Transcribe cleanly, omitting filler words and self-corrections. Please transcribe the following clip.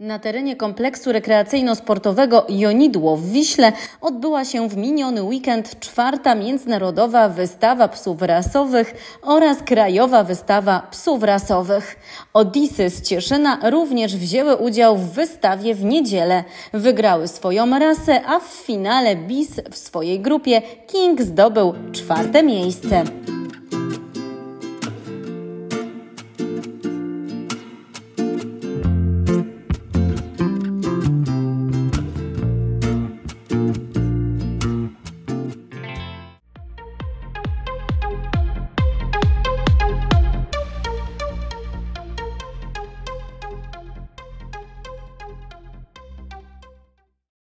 Na terenie kompleksu rekreacyjno-sportowego Jonidło w Wiśle odbyła się w miniony weekend 4. Międzynarodowa Wystawa Psów Rasowych oraz Krajowa Wystawa Psów Rasowych. Odisy z Cieszyna również wzięły udział w wystawie w niedzielę. Wygrały swoją rasę, a w finale BIS w swojej grupie King zdobył 4. miejsce.